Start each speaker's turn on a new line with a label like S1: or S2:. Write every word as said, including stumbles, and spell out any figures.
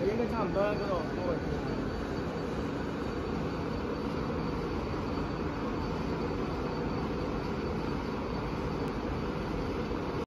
S1: 应该差不多，这种没问题。